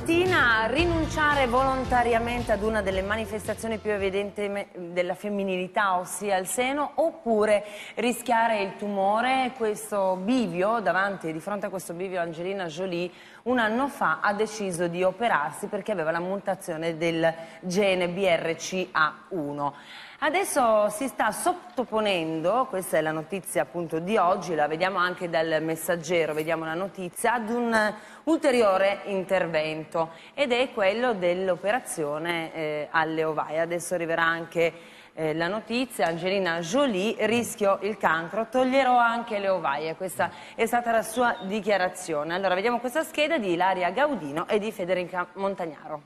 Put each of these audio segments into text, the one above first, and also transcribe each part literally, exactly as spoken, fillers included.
mattina rinunciare volontariamente ad una delle manifestazioni più evidenti della femminilità, ossia il seno, oppure rischiare il tumore. Questo bivio, davanti, di fronte a questo bivio, Angelina Jolie un anno fa ha deciso di operarsi perché aveva la mutazione del gene B R C A uno. Adesso si sta sottoponendo, questa è la notizia appunto di oggi, la vediamo anche dal Messaggero, vediamo la notizia, ad un ulteriore intervento, ed è quello dell'operazione eh, alle ovaie. Adesso arriverà anche eh, la notizia: Angelina Jolie, rischio il cancro, toglierò anche le ovaie. Questa è stata la sua dichiarazione. Allora vediamo questa scheda di Ilaria Gaudino e di Federica Montagnaro.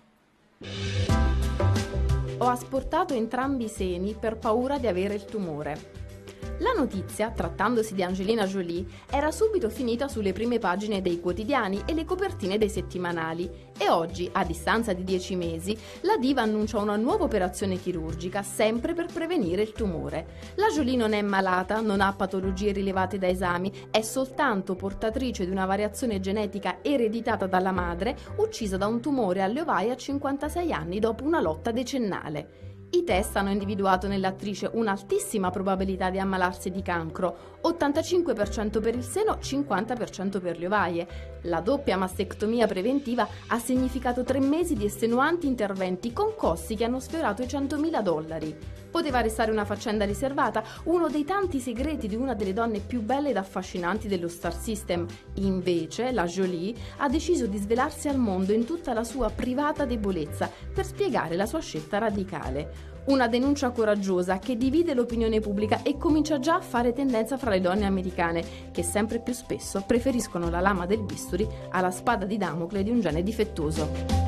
Ho asportato entrambi i seni per paura di avere il tumore. La notizia, trattandosi di Angelina Jolie, era subito finita sulle prime pagine dei quotidiani e le copertine dei settimanali, e oggi, a distanza di dieci mesi, la diva annuncia una nuova operazione chirurgica sempre per prevenire il tumore. La Jolie non è malata, non ha patologie rilevate da esami, è soltanto portatrice di una variazione genetica ereditata dalla madre, uccisa da un tumore alle ovaie a cinquantasei anni dopo una lotta decennale. I test hanno individuato nell'attrice un'altissima probabilità di ammalarsi di cancro, ottantacinque per cento per il seno, cinquanta per cento per le ovaie. La doppia mastectomia preventiva ha significato tre mesi di estenuanti interventi con costi che hanno sfiorato i centomila dollari. Poteva restare una faccenda riservata, uno dei tanti segreti di una delle donne più belle ed affascinanti dello Star System. Invece, la Jolie ha deciso di svelarsi al mondo in tutta la sua privata debolezza per spiegare la sua scelta radicale. Una denuncia coraggiosa che divide l'opinione pubblica e comincia già a fare tendenza fra le donne americane, che sempre più spesso preferiscono la lama del bisturi alla spada di Damocle di un gene difettoso.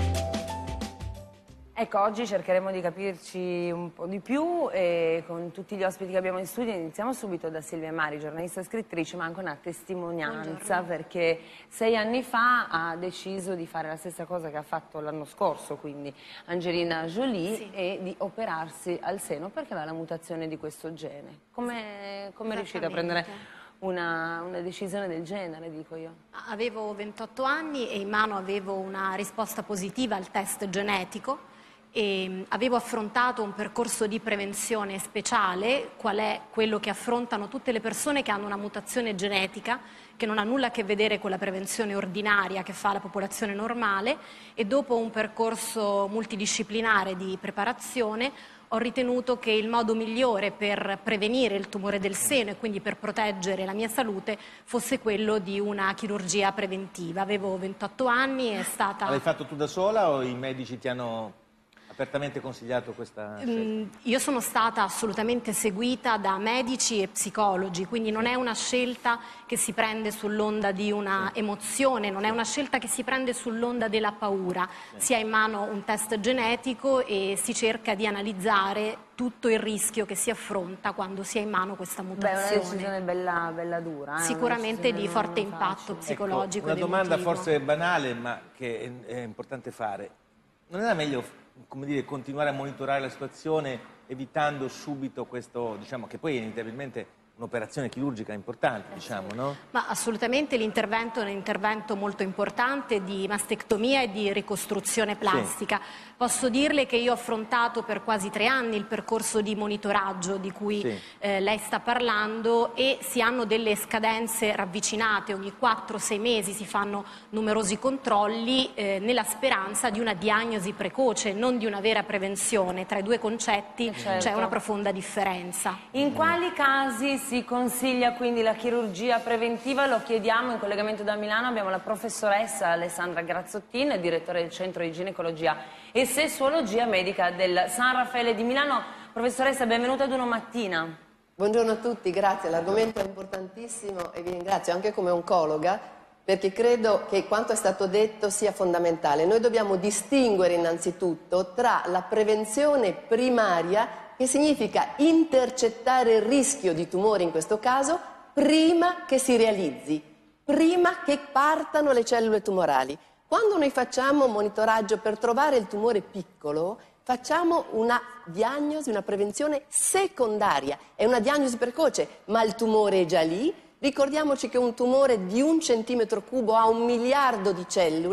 Ecco, oggi cercheremo di capirci un po' di più e con tutti gli ospiti che abbiamo in studio iniziamo subito da Silvia Mari, giornalista e scrittrice, ma anche una testimonianza. Buongiorno. Perché sei anni fa ha deciso di fare la stessa cosa che ha fatto l'anno scorso, quindi Angelina Jolie, sì, e di operarsi al seno perché aveva la mutazione di questo gene. Come è riuscita a prendere Una, una decisione del genere, dico io? Avevo ventotto anni e in mano avevo una risposta positiva al test genetico e avevo affrontato un percorso di prevenzione speciale, qual è quello che affrontano tutte le persone che hanno una mutazione genetica che non ha nulla a che vedere con la prevenzione ordinaria che fa la popolazione normale, e dopo un percorso multidisciplinare di preparazione ho ritenuto che il modo migliore per prevenire il tumore del seno e quindi per proteggere la mia salute fosse quello di una chirurgia preventiva. Avevo ventotto anni, è stata... L'hai fatto tu da sola o i medici ti hanno apertamente consigliato questa scelta? Mm, io sono stata assolutamente seguita da medici e psicologi, quindi non è una scelta che si prende sull'onda di una emozione, non è una scelta che si prende sull'onda della paura. Si ha in mano un test genetico e si cerca di analizzare tutto il rischio che si affronta quando si ha in mano questa mutazione. Beh, è una decisione bella, bella dura. Eh? Sicuramente di forte impatto facile. psicologico. Ecco, una domanda emotivo. forse banale, ma che è, è importante fare. Non era meglio, come dire, continuare a monitorare la situazione evitando subito questo, diciamo, che poi è inevitabilmente un'operazione chirurgica importante, diciamo, no? Ma assolutamente l'intervento è un intervento molto importante di mastectomia e di ricostruzione plastica. Sì. Posso dirle che io ho affrontato per quasi tre anni il percorso di monitoraggio di cui sì. eh, lei sta parlando, e si hanno delle scadenze ravvicinate, ogni quattro sei mesi si fanno numerosi controlli eh, nella speranza di una diagnosi precoce, non di una vera prevenzione. Tra i due concetti certo. c'è una profonda differenza. In quali casi si consiglia quindi la chirurgia preventiva? Lo chiediamo in collegamento da Milano, abbiamo la professoressa Alessandra Grazzottin, direttore del Centro di Ginecologia e Sessuologia Medica del San Raffaele di Milano. Professoressa, benvenuta ad Uno Mattina. Buongiorno a tutti, grazie. L'argomento è importantissimo e vi ringrazio anche come oncologa, perché credo che quanto è stato detto sia fondamentale. Noi dobbiamo distinguere innanzitutto tra la prevenzione primaria, che significa intercettare il rischio di tumore in questo caso prima che si realizzi, prima che partano le cellule tumorali. Quando noi facciamo monitoraggio per trovare il tumore piccolo, facciamo una diagnosi, una prevenzione secondaria, è una diagnosi precoce, ma il tumore è già lì. Ricordiamoci che un tumore di un centimetro cubo ha un miliardo di cellule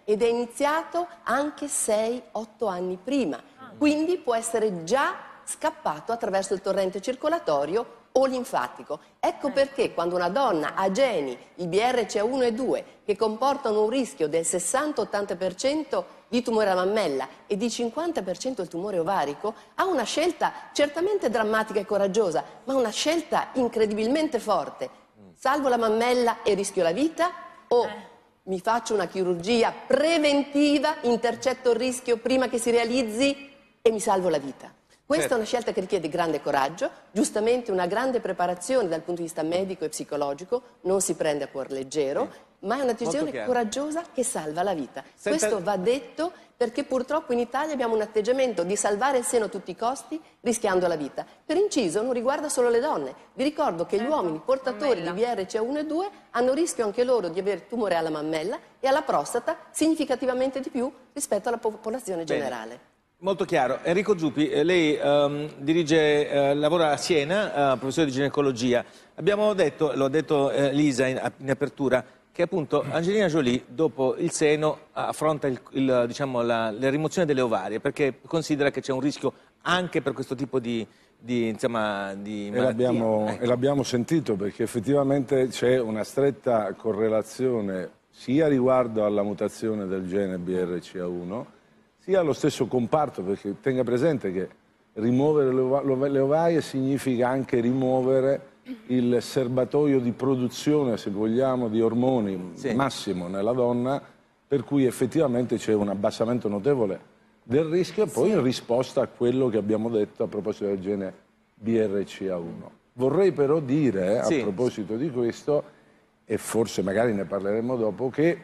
ed è iniziato anche sei otto anni prima. Quindi può essere già scappato attraverso il torrente circolatorio o linfatico. Ecco perché quando una donna ha geni, il B R C A uno e due, che comportano un rischio del sessanta ottanta per cento di tumore alla mammella e di cinquanta per cento del tumore ovarico, ha una scelta certamente drammatica e coraggiosa, ma una scelta incredibilmente forte. Salvo la mammella e rischio la vita o eh. mi faccio una chirurgia preventiva, intercetto il rischio prima che si realizzi e mi salvo la vita. Questa certo. è una scelta che richiede grande coraggio, giustamente una grande preparazione dal punto di vista medico e psicologico, non si prende a cuor leggero, sì. ma è una decisione coraggiosa che salva la vita. Senta... Questo va detto perché purtroppo in Italia abbiamo un atteggiamento di salvare il seno a tutti i costi rischiando la vita. Per inciso non riguarda solo le donne. Vi ricordo che certo. gli uomini portatori di B R C A uno e due hanno rischio anche loro di avere tumore alla mammella e alla prostata significativamente di più rispetto alla popolazione Bene. generale. Molto chiaro. Enrico Zuppi, lei um, dirige, uh, lavora a Siena, uh, professore di ginecologia. Abbiamo detto, lo ha detto uh, Lisa in, in apertura, che appunto Angelina Jolie dopo il seno affronta il, il, diciamo, la, la rimozione delle ovarie perché considera che c'è un rischio anche per questo tipo di, di, insomma, di malattia. E l'abbiamo ecco. sentito perché effettivamente c'è una stretta correlazione sia riguardo alla mutazione del gene B R C A uno sia allo stesso comparto, perché tenga presente che rimuovere le ovarie significa anche rimuovere il serbatoio di produzione, se vogliamo, di ormoni sì. massimo nella donna, per cui effettivamente c'è un abbassamento notevole del rischio e poi sì. in risposta a quello che abbiamo detto a proposito del gene B R C A uno. Vorrei però dire, sì. a proposito di questo, e forse magari ne parleremo dopo, che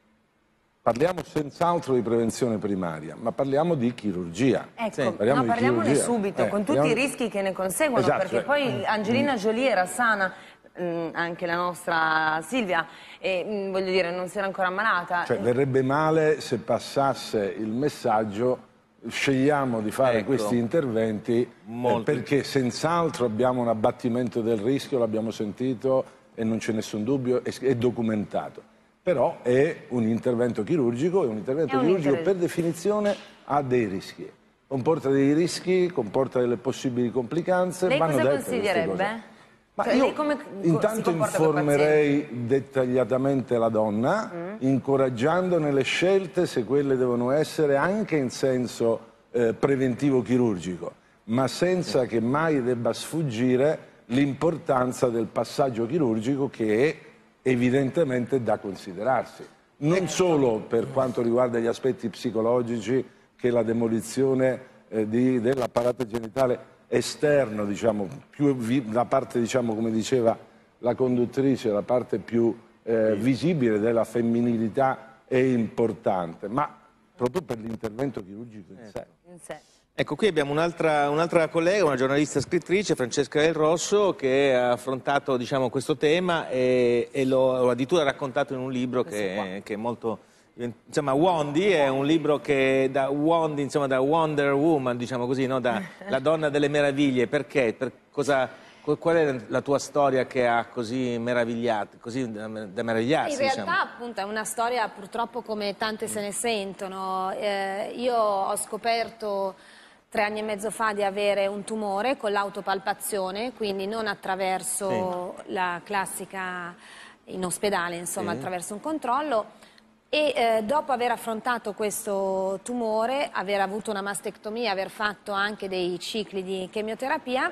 parliamo senz'altro di prevenzione primaria, ma parliamo di chirurgia. Ecco, sì. parliamo no, parliamone chirurgia. subito, eh, con tutti parliamo... i rischi che ne conseguono, esatto, perché cioè... poi Angelina Jolie era sana, mh, anche la nostra Silvia, e mh, voglio dire, non si era ancora ammalata. Cioè, verrebbe male se passasse il messaggio, scegliamo di fare ecco. questi interventi eh, perché senz'altro abbiamo un abbattimento del rischio, l'abbiamo sentito e non c'è nessun dubbio, è, è documentato. Però è un intervento chirurgico e un intervento un chirurgico per definizione ha dei rischi. Comporta dei rischi, comporta delle possibili complicanze. Lei vanno cosa dette consiglierebbe? Ma cioè, io come, intanto informerei dettagliatamente la donna, mm. incoraggiandone le scelte se quelle devono essere anche in senso eh, preventivo chirurgico, ma senza mm. che mai debba sfuggire l'importanza del passaggio chirurgico che è evidentemente da considerarsi, non solo per quanto riguarda gli aspetti psicologici che la demolizione eh, dell'apparato genitale esterno, diciamo, più la parte, diciamo, come diceva la conduttrice, la parte più eh, visibile della femminilità è importante, ma proprio per l'intervento chirurgico in sé. In sé. Ecco, qui abbiamo un'altra un collega, una giornalista scrittrice, Francesca Del Rosso, che ha affrontato diciamo, questo tema e, e lo ha addirittura raccontato in un libro che, che è molto... Insomma, Wondi è un libro che da, Wondi, insomma, da Wonder Woman, diciamo così, no? Da la donna delle meraviglie. Perché? Per cosa, qual è la tua storia che ha così meravigliato, così da, da meravigliarsi? In realtà, diciamo. appunto, è una storia purtroppo come tante se ne sentono. Eh, io ho scoperto tre anni e mezzo fa di avere un tumore con l'autopalpazione, quindi non attraverso sì. la classica in ospedale, insomma, sì. attraverso un controllo. E eh, dopo aver affrontato questo tumore, aver avuto una mastectomia, aver fatto anche dei cicli di chemioterapia,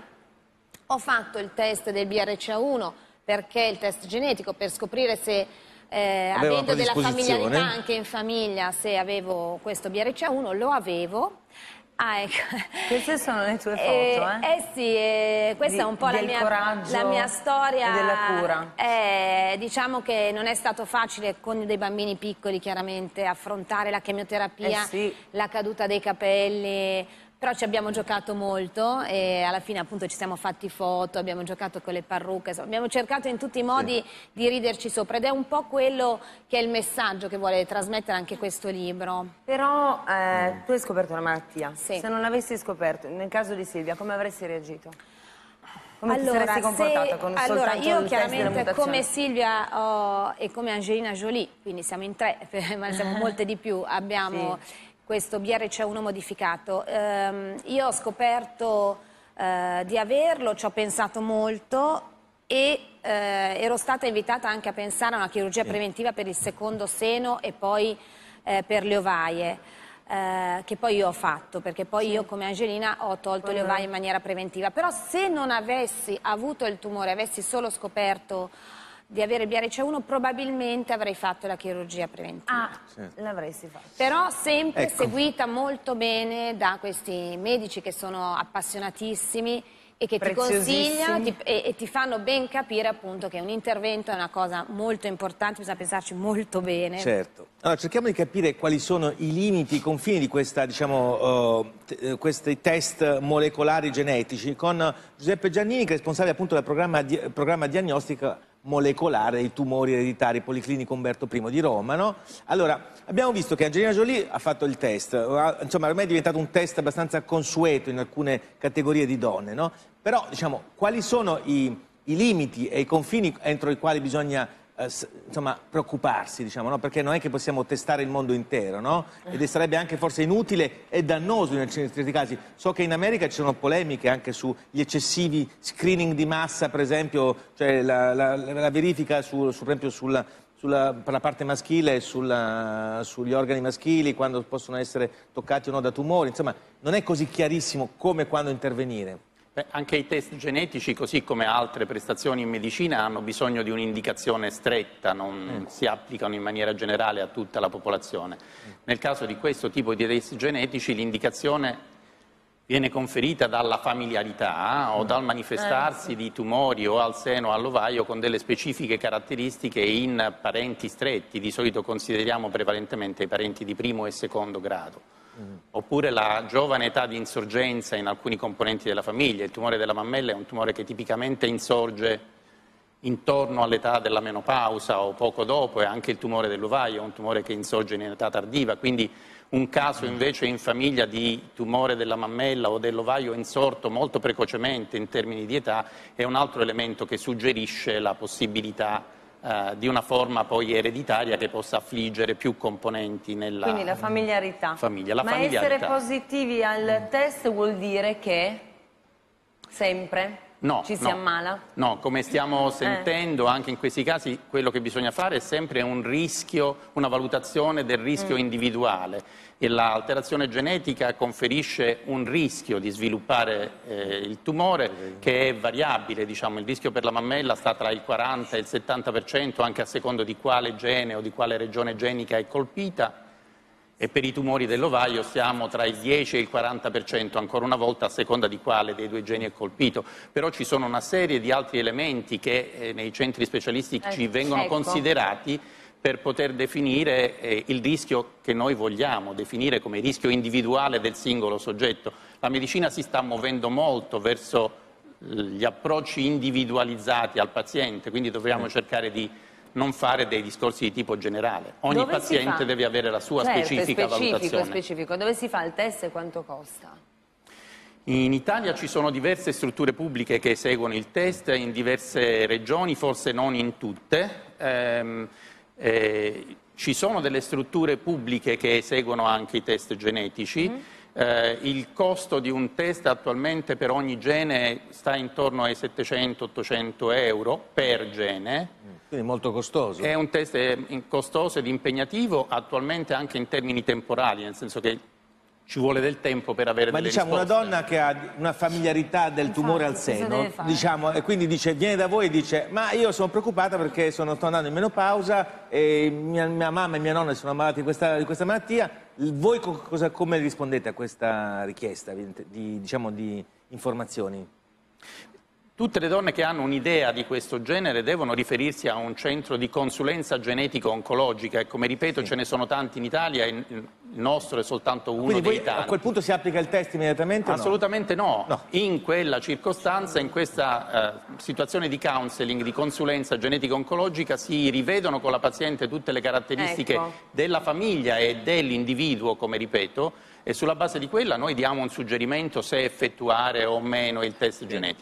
ho fatto il test del B R C A uno, perché il test genetico, per scoprire se, eh, avendo della familiarità anche in famiglia, se avevo questo B R C A uno, lo avevo. Ah, ecco. Queste sono le tue foto, eh? Eh, eh sì, eh, questa Di, è un po' la mia, la mia storia. E della cura. Eh, diciamo che non è stato facile con dei bambini piccoli, chiaramente, affrontare la chemioterapia, eh sì. la caduta dei capelli, però ci abbiamo giocato molto e alla fine appunto ci siamo fatti foto, abbiamo giocato con le parrucche, insomma, abbiamo cercato in tutti i modi sì. di riderci sopra ed è un po' quello che è il messaggio che vuole trasmettere anche questo libro. Però eh, tu hai scoperto una malattia, sì. se non l'avessi scoperto, nel caso di Silvia, come avresti reagito? Come allora, ti saresti comportata se, con allora, soltanto io il test della chiaramente mutazione? come Silvia oh, e come Angelina Jolie, quindi siamo in tre, ma siamo molte di più, abbiamo sì. questo B R C A uno modificato. Um, io ho scoperto uh, di averlo, ci ho pensato molto e uh, ero stata invitata anche a pensare a una chirurgia sì. preventiva per il secondo seno e poi uh, per le ovaie. Eh, che poi io ho fatto, perché poi sì. io come Angelina ho tolto uh-huh. le ovaie in maniera preventiva, però se non avessi avuto il tumore, avessi solo scoperto di avere il B R C A uno, probabilmente avrei fatto la chirurgia preventiva. Ah, sì. l'avresti fatto. Però sempre ecco. seguita molto bene da questi medici che sono appassionatissimi e che ti consigliano ti, e, e ti fanno ben capire appunto che un intervento è una cosa molto importante, bisogna pensarci molto bene. Certo. Allora cerchiamo di capire quali sono i limiti, i confini di questa, diciamo, uh, t- questi test molecolari genetici con Giuseppe Giannini, che è responsabile appunto del programma, di- programma diagnostica molecolare dei tumori ereditari Policlinico Umberto I di Roma, no? Allora, abbiamo visto che Angelina Jolie ha fatto il test, insomma ormai è diventato un test abbastanza consueto in alcune categorie di donne, no? Però, diciamo, quali sono i, i limiti e i confini entro i quali bisogna eh, insomma, preoccuparsi, diciamo, no? Perché non è che possiamo testare il mondo intero, no? Ed sarebbe anche forse inutile e dannoso in certi casi. So che in America ci sono polemiche anche sugli eccessivi screening di massa, per esempio, cioè la, la, la verifica su, su, per esempio sulla, sulla, per la parte maschile e sulla, sugli organi maschili quando possono essere toccati o no da tumori. Insomma, non è così chiarissimo come e quando intervenire. Beh, anche i test genetici, così come altre prestazioni in medicina, hanno bisogno di un'indicazione stretta, non mm. si applicano in maniera generale a tutta la popolazione. Mm. Nel caso di questo tipo di test genetici l'indicazione viene conferita dalla familiarità mm. o dal manifestarsi eh, sì. di tumori o al seno o all'ovaio con delle specifiche caratteristiche in parenti stretti, di solito consideriamo prevalentemente i parenti di primo e secondo grado. Mm. Oppure la giovane età di insorgenza in alcuni componenti della famiglia. Il tumore della mammella è un tumore che tipicamente insorge intorno all'età della menopausa o poco dopo, e anche il tumore dell'ovaio è un tumore che insorge in età tardiva, quindi un caso invece in famiglia di tumore della mammella o dell'ovaio insorto molto precocemente in termini di età è un altro elemento che suggerisce la possibilità Uh, di una forma poi ereditaria che possa affliggere più componenti nella Quindi la familiarità. famiglia. La Ma familiarità. essere positivi al test vuol dire che sempre no, ci si no, ammala? No, come stiamo sentendo eh. anche in questi casi, quello che bisogna fare è sempre un rischio, una valutazione del rischio mm. individuale. E l'alterazione genetica conferisce un rischio di sviluppare eh, il tumore che è variabile, diciamo, il rischio per la mammella sta tra il quaranta e il settanta per cento anche a secondo di quale gene o di quale regione genica è colpita, e per i tumori dell'ovaio siamo tra il dieci e il quaranta per cento, ancora una volta a seconda di quale dei due geni è colpito. Però ci sono una serie di altri elementi che eh, nei centri specialistici eh, vengono ecco. considerati per poter definire eh, il rischio che noi vogliamo definire come rischio individuale del singolo soggetto. La medicina si sta muovendo molto verso gli approcci individualizzati al paziente, quindi dobbiamo cercare di non fare dei discorsi di tipo generale. Ogni Dove paziente deve avere la sua certo, specifica specifico, valutazione. Specifico. Dove si fa il test e quanto costa? In Italia ci sono diverse strutture pubbliche che eseguono il test, in diverse regioni, forse non in tutte. Ehm, Eh, ci sono delle strutture pubbliche che eseguono anche i test genetici. Mm. Eh, il costo di un test attualmente per ogni gene sta intorno ai settecento ottocento euro per gene. Quindi molto costoso. È un test costoso ed impegnativo attualmente anche in termini temporali, nel senso che ci vuole del tempo per avere Ma delle diciamo risposte. una donna che ha una familiarità del Infatti, tumore al seno, diciamo, e quindi dice, viene da voi e dice ma io sono preoccupata perché sono, sto andando in menopausa e mia, mia mamma e mia nonna sono ammalate di questa, di questa malattia, voi co cosa, come rispondete a questa richiesta di, diciamo, di informazioni? Tutte le donne che hanno un'idea di questo genere devono riferirsi a un centro di consulenza genetico-oncologica e, come ripeto, sì. ce ne sono tanti in Italia, il nostro è soltanto uno Quindi dei voi, tanti. A quel punto si applica il test immediatamente? Assolutamente no. no. In quella circostanza, in questa eh, situazione di counseling, di consulenza genetico-oncologica, si rivedono con la paziente tutte le caratteristiche ecco. della famiglia e dell'individuo, come ripeto, e sulla base di quella noi diamo un suggerimento se effettuare o meno il test sì. genetico.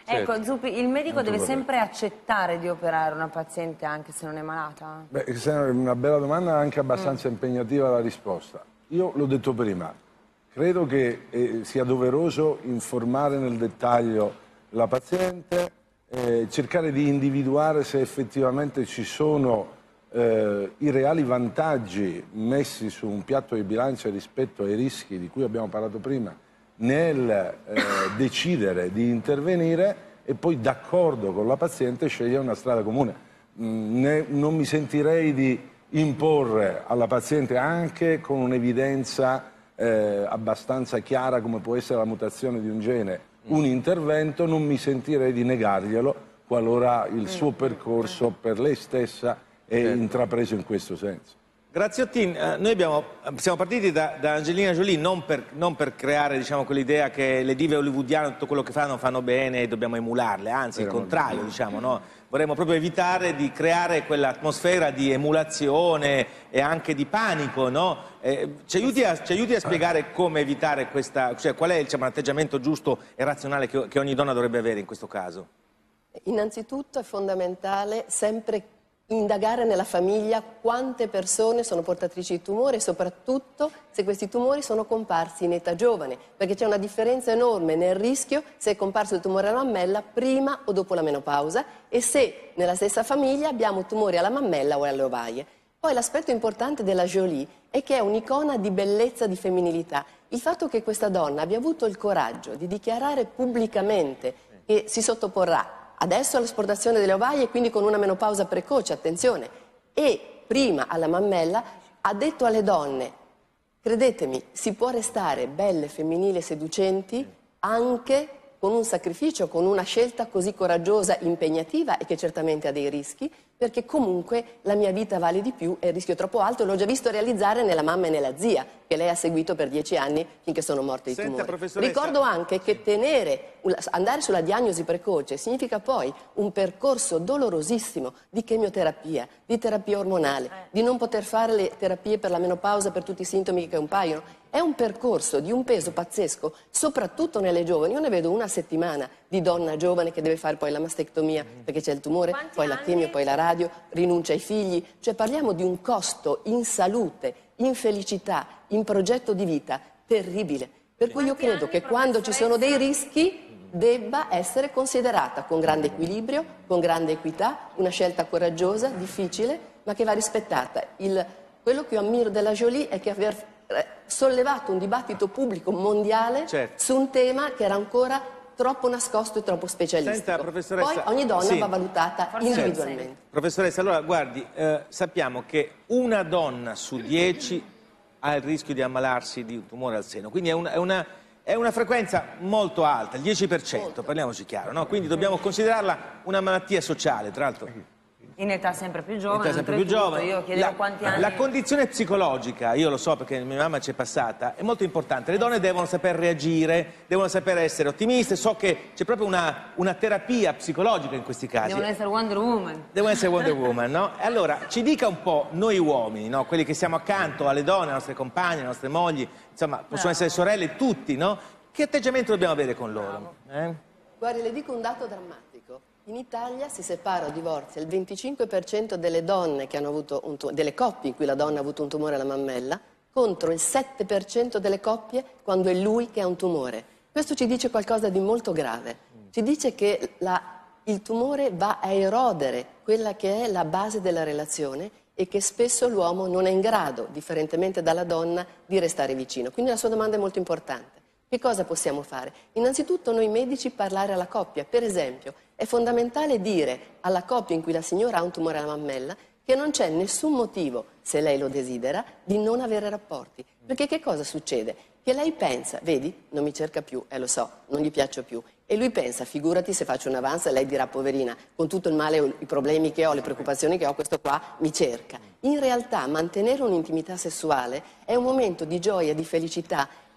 Ecco, Zuppi, il medico Molto deve corretto. sempre accettare di operare una paziente anche se non è malata? Beh, questa è una bella domanda, anche abbastanza impegnativa la risposta. Io l'ho detto prima, credo che eh, sia doveroso informare nel dettaglio la paziente, eh, cercare di individuare se effettivamente ci sono eh, i reali vantaggi messi su un piatto di bilancia rispetto ai rischi di cui abbiamo parlato prima nel eh, decidere di intervenire e poi d'accordo con la paziente scegliere una strada comune. Mm, ne, non mi sentirei di imporre alla paziente, anche con un'evidenza eh, abbastanza chiara come può essere la mutazione di un gene, un intervento, non mi sentirei di negarglielo qualora il suo percorso per lei stessa è intrapreso in questo senso. Graziotin, eh, noi abbiamo, siamo partiti da, da Angelina Jolie non per, non per creare, diciamo, quell'idea che le dive hollywoodiane tutto quello che fanno fanno bene e dobbiamo emularle, anzi il contrario, diciamo, no? Vorremmo proprio evitare di creare quell'atmosfera di emulazione e anche di panico, no? Eh, ci, aiuti a, ci aiuti a spiegare come evitare questa, cioè qual è, diciamo, l'atteggiamento giusto e razionale che, che ogni donna dovrebbe avere in questo caso? Innanzitutto è fondamentale sempre indagare nella famiglia quante persone sono portatrici di tumore e soprattutto se questi tumori sono comparsi in età giovane, perché c'è una differenza enorme nel rischio se è comparso il tumore alla mammella prima o dopo la menopausa e se nella stessa famiglia abbiamo tumori alla mammella o alle ovaie. Poi l'aspetto importante della Jolie è che è un'icona di bellezza, di femminilità. Il fatto che questa donna abbia avuto il coraggio di dichiarare pubblicamente che si sottoporrà adesso all'esportazione delle ovaie e quindi con una menopausa precoce, attenzione, e prima alla mammella, ha detto alle donne, credetemi, si può restare belle, femminili e seducenti anche con un sacrificio, con una scelta così coraggiosa, impegnativa e che certamente ha dei rischi, perché comunque la mia vita vale di più e il rischio è troppo alto, l'ho già visto realizzare nella mamma e nella zia, che lei ha seguito per dieci anni finché sono morte di Senta, tumore. Ricordo anche che tenere, andare sulla diagnosi precoce significa poi un percorso dolorosissimo di chemioterapia, di terapia ormonale, di non poter fare le terapie per la menopausa per tutti i sintomi che compaiono. È un percorso di un peso pazzesco, soprattutto nelle giovani. Io ne vedo una settimana di donna giovane che deve fare poi la mastectomia perché c'è il tumore, Quanti poi la anni? chemio, poi la radio, rinuncia ai figli. Cioè parliamo di un costo in salute, in felicità, in progetto di vita terribile. Per cui io Quanti credo anni, che quando ci sono dei professoressa? rischi debba essere considerata con grande equilibrio, con grande equità, una scelta coraggiosa, difficile, ma che va rispettata. Il, quello che io ammiro della Jolie è che aver eh, sollevato un dibattito pubblico mondiale Certo. su un tema che era ancora troppo nascosto e troppo specialistico. Senta, professoressa, Poi ogni donna sì. va valutata Forse individualmente. non Professoressa, allora guardi, eh, sappiamo che una donna su dieci ha il rischio di ammalarsi di un tumore al seno, quindi è una, è una, è una frequenza molto alta, il dieci per cento, parliamoci chiaro, no? Quindi dobbiamo considerarla una malattia sociale, tra l'altro. In età sempre più In giovane, età sempre più oltretutto, giovane. io chiedevo La, quanti anni... la condizione psicologica, io lo so perché mia mamma ci è passata, è molto importante. Le donne devono saper reagire, devono saper essere ottimiste. So che c'è proprio una, una terapia psicologica in questi casi. Devono essere Wonder Woman. Devono essere Wonder Woman, no? E allora ci dica un po' noi uomini, no? Quelli che siamo accanto alle donne, alle nostre compagne, alle nostre mogli, insomma, possono essere sorelle, tutti, no? Che atteggiamento dobbiamo avere con loro? Eh? Guardi, le dico un dato drammatico. In Italia si separa o divorzia il venticinque per cento delle donne che hanno avuto un tumore, delle coppie in cui la donna ha avuto un tumore alla mammella, contro il sette per cento delle coppie quando è lui che ha un tumore. Questo ci dice qualcosa di molto grave. Ci dice che la, il tumore va a erodere quella che è la base della relazione e che spesso l'uomo non è in grado, differentemente dalla donna, di restare vicino. Quindi la sua domanda è molto importante. Che cosa possiamo fare? Innanzitutto noi medici parlare alla coppia. Per esempio, è fondamentale dire alla coppia in cui la signora ha un tumore alla mammella che non c'è nessun motivo, se lei lo desidera, di non avere rapporti. Perché che cosa succede? Che lei pensa, vedi, non mi cerca più, eh lo so, non gli piaccio più. E lui pensa, figurati se faccio un avanzo, lei dirà, poverina, con tutto il male, i problemi che ho, le preoccupazioni che ho, questo qua mi cerca. In realtà mantenere un'intimità sessuale è un momento di gioia, di felicità,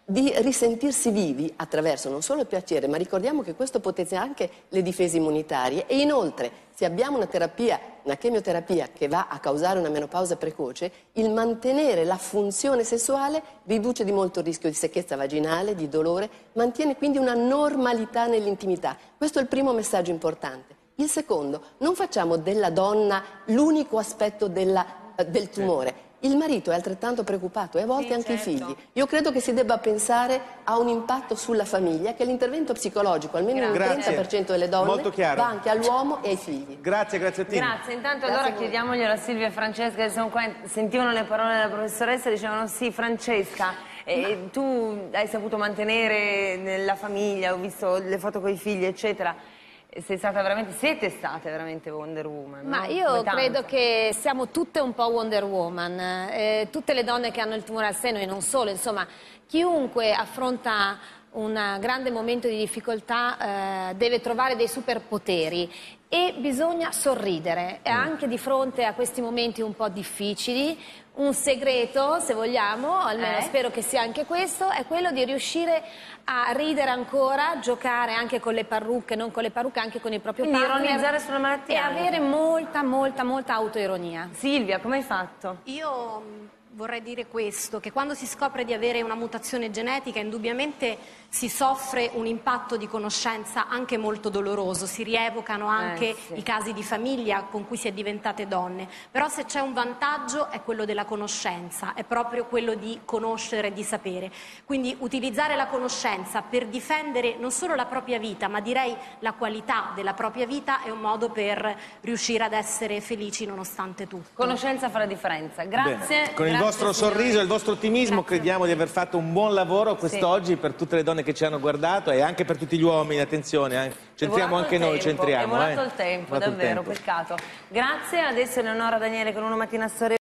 di risentirsi vivi attraverso non solo il piacere, ma ricordiamo che questo potenzia anche le difese immunitarie e inoltre se abbiamo una terapia, una chemioterapia che va a causare una menopausa precoce, il mantenere la funzione sessuale riduce di molto il rischio di secchezza vaginale, di dolore, mantiene quindi una normalità nell'intimità. Questo è il primo messaggio importante. Il secondo, non facciamo della donna l'unico aspetto della, del tumore. Il marito è altrettanto preoccupato e a volte sì, anche certo. i figli. Io credo che si debba pensare a un impatto sulla famiglia, che l'intervento psicologico, almeno in un Grazie. trenta per cento delle donne, Molto chiaro. va anche all'uomo e ai figli. Grazie, grazie a te. Grazie, intanto Grazie allora a voi. chiediamoglielo a Silvia e Francesca che sono qua, sentivano le parole della professoressa e dicevano sì Francesca, eh, tu hai saputo mantenere nella famiglia, ho visto le foto con i figli eccetera. Sei stata veramente, siete state veramente Wonder Woman, Ma no? io Come tanto. credo che siamo tutte un po' Wonder Woman, eh, tutte le donne che hanno il tumore al seno e non solo, insomma, chiunque affronta un grande momento di difficoltà eh, deve trovare dei superpoteri e bisogna sorridere, e anche di fronte a questi momenti un po' difficili. Un segreto, se vogliamo, almeno Eh? spero che sia anche questo, è quello di riuscire a ridere ancora, giocare anche con le parrucche, non con le parrucche, anche con il proprio Quindi partner ironizzare sulla malattia e anche. avere molta, molta, molta autoironia. Silvia, come hai fatto? Io mh, vorrei dire questo, che quando si scopre di avere una mutazione genetica indubbiamente si soffre un impatto di conoscenza anche molto doloroso, si rievocano anche Eh, sì. i casi di famiglia con cui si è diventate donne, però se c'è un vantaggio è quello della conoscenza, è proprio quello di conoscere, di sapere. Quindi utilizzare la conoscenza per difendere non solo la propria vita, ma direi la qualità della propria vita è un modo per riuscire ad essere felici nonostante tutto. Conoscenza fa la differenza. Grazie. Bene. Con il grazie, vostro signori. sorriso e il vostro ottimismo Grazie. crediamo di aver fatto un buon lavoro quest'oggi per tutte le donne che ci hanno guguardato e anche per tutti gli uomini, attenzione, eh. Centriamo volato anche il noi, tempo, centriamo. È volato eh. il tempo, Volato il davvero, tempo. peccato. Grazie, adesso Eleonora Daniele con Una mattina storia.